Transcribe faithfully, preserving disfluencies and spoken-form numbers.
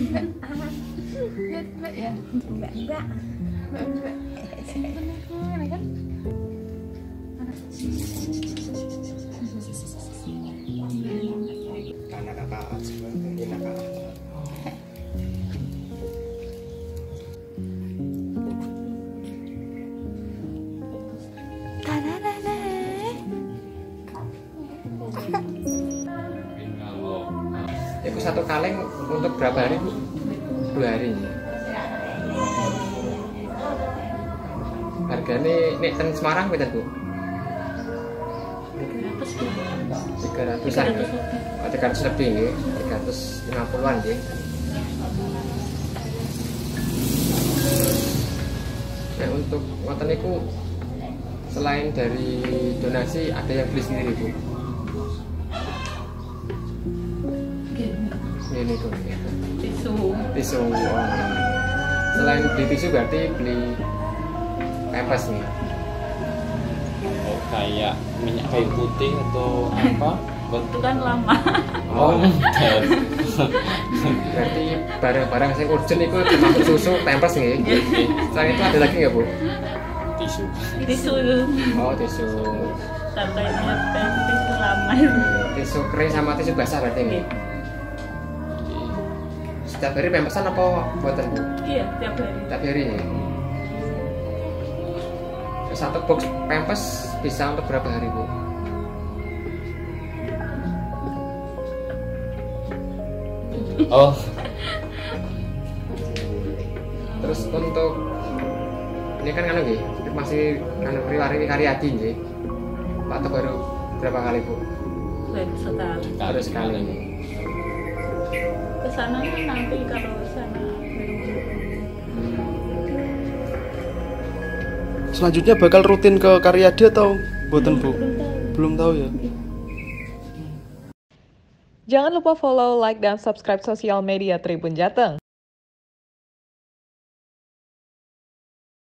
Mbak ya? Mbak Mbak. Mbak Mbak. Mana kan? Karena kakak sebenarnya kakak. Itu satu kaleng untuk berapa hari Bu? Dua hari. Harganya nek ten Semarang pinten Bu? tiga ratusan ya? Oh, tiga ratus lebih ya? tiga ratus lima puluhan ya? Nah untuk ngoten niku selain dari donasi ada yang beli sendiri Bu? Ini tuh ya. Tisu. Tisu. Oh. Selain beli tisu berarti beli pampers nih. Oh, kayak minyak kayu putih atau apa? Itu kan lama. Oh, betul. Berarti barang-barang yang urgent itu termasuk susu, pampers nih. Selain itu ada lagi nggak Bu? Tisu. Tisu. Oh tisu. Sampai nyampe tisu lama. Tisu kering sama tisu basah berarti nih. Setiap hari pampersan apa buatan Bu? Iya, tiap hari. Setiap hari ya. Satu box pampers bisa untuk berapa hari Bu? Oh, Terus untuk ini kan kan nggih, masih kan Riwari Karyadi nggih. Pak baru berapa kali Bu? Baru sekali. Baru sekali. Kesana kan nanti kalau sana Selanjutnya bakal rutin ke Karyadi atau buatan Bu? Belum tahu ya. Jangan lupa follow, like, dan subscribe sosial media Tribun Jateng.